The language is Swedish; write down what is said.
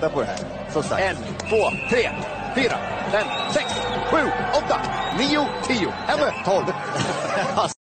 titta på det här. Så sagt. 1, 2, 3, 4, 5, 6, 7, 8, 9, 10, 11, 12.